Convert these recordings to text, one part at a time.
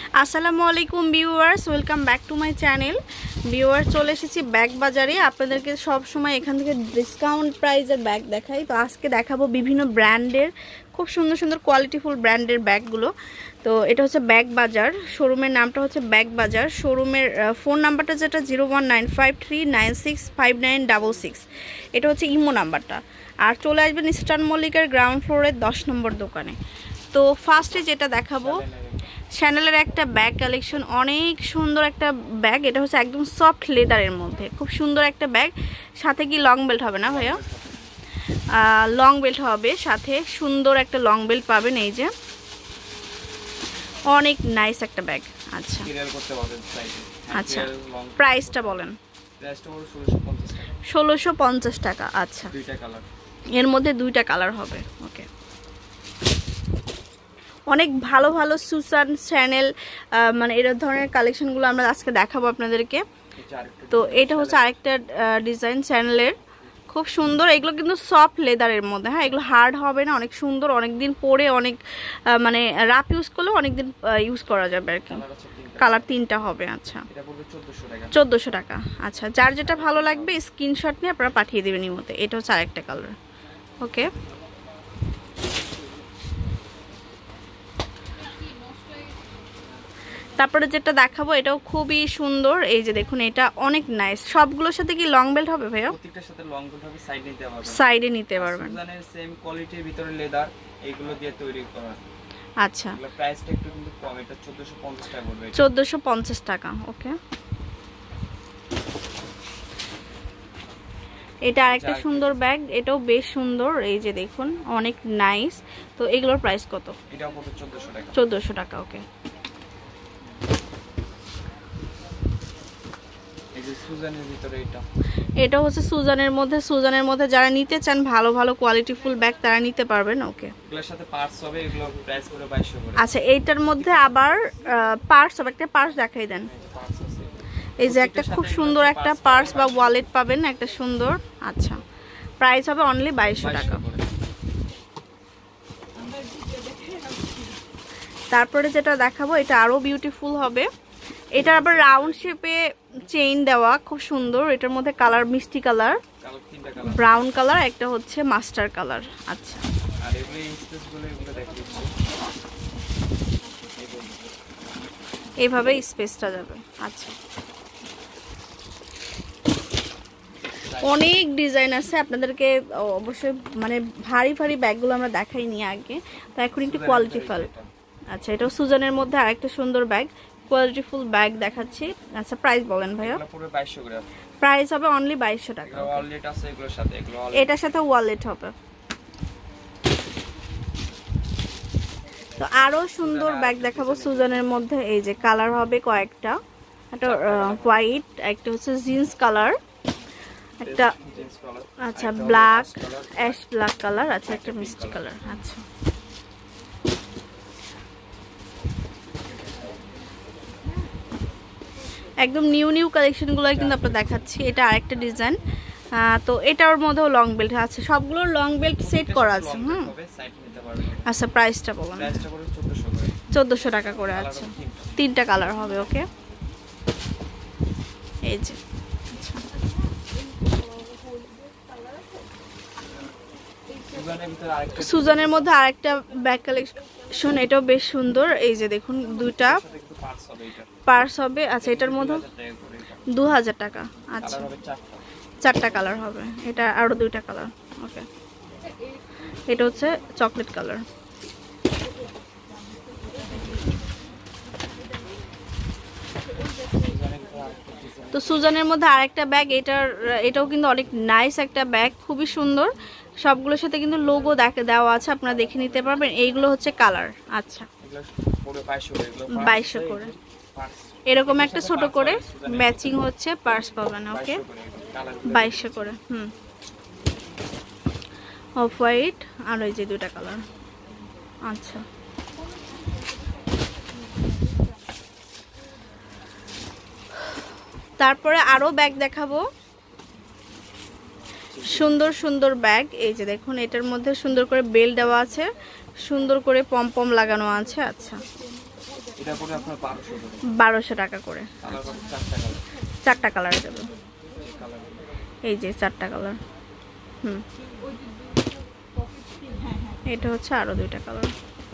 আসসালামু আলাইকুম viewers, welcome back to my channel. Viewers, চলে এসেছি ব্যাগ বাজারে। আপনাদেরকে সব সময় এখান থেকে ডিসকাউন্ট প্রাইসের ব্যাগ দেখাই। তো আজকে দেখাবো বিভিন্ন ব্র্যান্ডের খুব সুন্দর সুন্দর কোয়ালিটিফুল ব্র্যান্ডের ব্যাগগুলো। তো এটা হচ্ছে ব্যাগ বাজার, শোরুমের নামটা হচ্ছে ব্যাগ বাজার। শোরুমের ফোন নাম্বারটা যেটা 01953965966, এটা হচ্ছে ইমো নাম্বারটা। আর চলে আসবেন ইস্টার্ন মল্লিকার গ্রাউন্ড ফ্লোরের 10 নম্বর দোকানে। তো ফার্স্টে যেটা দেখাবো, শ্যানেলের একটা ব্যাগ কালেকশন, অনেক সুন্দর একটা ব্যাগ। এটা হচ্ছে একদম সফট লেদারের মধ্যে, খুব সুন্দর একটা ব্যাগ। সাথে কি লং বেল্ট হবে না ভাইয়া? লং বেল্ট হবে, সাথে সুন্দর একটা লং বেল্ট পাবেন। এই যে অনেক নাইস একটা ব্যাগ। আচ্ছা আচ্ছা, প্রাইসটা বলেন। 1650 টাকা। আচ্ছা, এর মধ্যে দুইটা কালার হবে। ওকে, অনেক ভালো ভালো সুসান চ্যানেল মানে এর ধরনের কালেকশনগুলো আমরা আজকে দেখাবো আপনাদেরকে। তো এটা হচ্ছে আরেকটা ডিজাইন চ্যানেলের, খুব সুন্দর। এগুলো কিন্তু সফট লেদারের মধ্যে, হ্যাঁ, এগুলো হার্ড হবে না, অনেক সুন্দর। অনেক দিন পরে অনেক মানে রাফ ইউজ করলেও অনেক দিন ইউজ করা যাবে আর কি। কালার 3টা হবে। আচ্ছা, 1400 টাকা। আচ্ছা, যার যেটা ভালো লাগবে স্ক্রিনশট নিয়ে আপনারা পাঠিয়ে দেবেন এই মধ্যে। এটা হচ্ছে আরেকটা কালার। ওকে, তারপরে যেটা দেখাবো এটাও খুবই সুন্দর। এই যে দেখুন, এটা অনেক নাইস। সবগুলোর সাথে কি লং বেল্ট হবে ভাইয়া? প্রত্যেকটার সাথে লং বেল্ট হবে, সাইডে নিতে পারবেন। সাইডে নিতে পারবেন। সুজানের সেম কোয়ালিটির ভিতরে লেদার, এগুলো দিয়ে তৈরি করা। আচ্ছা, এগুলো প্রাইসটা একটু কিন্তু কম, এটা 1450 টাকা পড়বে। 1450 টাকা। ওকে, এটা আরেকটা সুন্দর ব্যাগ, এটাও বেশ সুন্দর। এই যে দেখুন, অনেক নাইস। তো এগুলোর প্রাইস কত? এটাও পড়বে 1400 টাকা। 1400 টাকা। ওকে, এটা হচ্ছে সুজানের মধ্যে। সুজানের মধ্যে যারা নিতে চান ভালো ভালো কোয়ালিটিফুল ব্যাগ, তারা নিতে পারবেন। ওকে, এগুলোর সাথে পার্টস হবে, এগুলো প্রাইস করে 2200 করে। আচ্ছা, এইটার মধ্যে আবার পার্স হবে। একটা পার্স দেখাই দেন। এই যে একটা খুব সুন্দর একটা পার্স বা ওয়ালেট পাবেন, একটা সুন্দর। আচ্ছা, প্রাইস হবে অনলি 2200 টাকা। তারপরে যেটা দেখাবো এটা আরো বিউটিফুল হবে। এটা আবার রাউন্ড শেপে চেইন দেওয়া, খুব সুন্দর। এটার মধ্যে কালার মিষ্টি কালার, ব্রাউন কালার, একটা হচ্ছে মাস্টার কালার। আচ্ছা, আর এগুলো স্পেসগুলো এগুলো দেখাচ্ছি, এইভাবে স্পেসটা যাবে। আচ্ছা, অনেক ডিজাইন আছে আপনাদেরকে অবশ্যই, মানে ভারী ভারী ব্যাগগুলো আমরা দেখাইনি আগে, তো এখন একটু কোয়ালিটিফুল। আচ্ছা, এটাও সুজানের মধ্যে আরেকটা সুন্দর ব্যাগ, কোয়ালিটিফুল ব্যাগ দেখাচ্ছি। আচ্ছা, প্রাইস বলেন ভাইয়া। পুরো 2200 করে। প্রাইস হবে অনলি 2200 টাকা। ওয়ালেট আছে এগুলোর সাথে, এগুলো এটার সাথে ওয়ালেট হবে। তো আরো সুন্দর ব্যাগ দেখাবো সুজানের মধ্যে। এই যে কালার হবে কয়েকটা, একটা হোয়াইট, একটা হচ্ছে জিন্স কালার, একটা আচ্ছা ব্ল্যাক, অ্যাশ ব্ল্যাক কালার, আচ্ছা একটা মিষ্টি কালার। আচ্ছা, একদম নিউ নিউ কালেকশনগুলো কিন্তু আপনার দেখাচ্ছি। এটা আরেকটা ডিজাইন। তো এটার মধ্যেও লং বেল্ট আছে, সবগুলোর লং বেল্ট সেট করা আছে। হুম, আচ্ছা, প্রাইসটা বলুন। 1400 টাকা করে। আচ্ছা, 3টা কালার হবে। ওকে, এই যে সুজানের মধ্যে আরেকটা ব্যাগ কালেকশন, এটাও বেশ সুন্দর। এই যে দেখুন, দুইটা পার্স হবে। আচ্ছা, এটার মধ্যে 2000 টাকা। আচ্ছা, 4টা কালার হবে। এটা আরো 2টা কালার। ওকে, এটা হচ্ছে চকলেট কালার। তো সুজানের মধ্যে আরেকটা ব্যাগ, এটাও কিন্তু অনেক নাইস একটা ব্যাগ, খুবই সুন্দর। সবগুলোর সাথে কিন্তু লোগো দেওয়া আছে, আপনারা দেখে নিতে পারবেন। এইগুলো হচ্ছে কালার। আচ্ছা, 2200 করে। এরকম একটা ছোট করে ম্যাচিং হচ্ছে পার্স পাবেন। ওকে, 2200 করে। হুম, অফ হোয়াইট আর ওই যে 2টা কালার। আচ্ছা, তারপরে আরো ব্যাগ দেখাবো, সুন্দর সুন্দর ব্যাগ। এই যে দেখুন, এটার মধ্যে সুন্দর করে বেল দেওয়া আছে, সুন্দর করে পম পম লাগানো আছে। আচ্ছা, এটা পড়বে আপনার 1200 করে। 1200 টাকা করে। কালার পাবেন 4টা কালার। 4টা কালার যাবে, এই কালারগুলো। এই যে 4টা কালার। এটা হচ্ছে আরো 2টা কালার।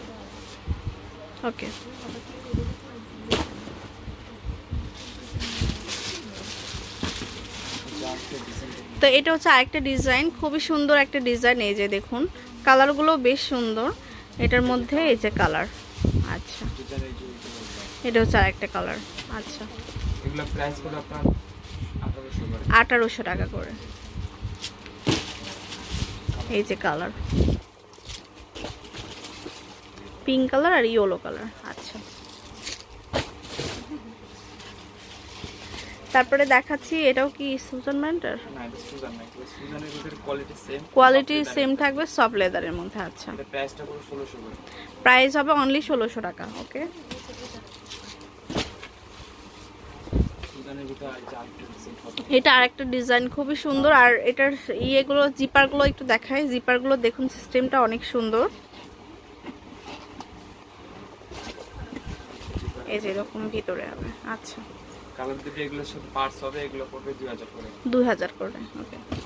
ওকে, তো এটা হচ্ছে আরেকটা ডিজাইন, খুবই সুন্দর একটা ডিজাইন। এই যে দেখুন কালারগুলো বেশ সুন্দর, এটার মধ্যে এই যে কালার। আচ্ছা, এটা হচ্ছে আরেকটা কালার। আচ্ছা, এগুলো প্রাইস গুলো আপনার 1800 করে। 1800 টাকা করে। এই যে কালার, পিঙ্ক কালার আর ইয়েলো কালার। আচ্ছা, তারপরে দেখাচ্ছি, এটাও কি সুজান ব্র্যান্ডের? না, এটা সুজান না, এটা সুজানের ভিতরে কোয়ালিটি সেম। কোয়ালিটি সেম থাকবে, সফট লেদারের মধ্যে। আচ্ছা, এটা প্রাইসটা পুরো 1600 করে। প্রাইস হবে অনলি 1600 টাকা। ওকে, সুজানের ভিতরে আর যা ডিজাইন হবে। এটা আরেকটা ডিজাইন খুবই সুন্দর। আর এটার ইয়েগুলো, জিপারগুলো একটু দেখাই। জিপারগুলো দেখুন, সিস্টেমটা অনেক সুন্দর। এই যে এরকম ভিতরে হবে। আচ্ছা, কালার দুটো এগুলো সব পার্টস হবে, এগুলো পড়বে 2000 করে। 2000 করে। ওকে,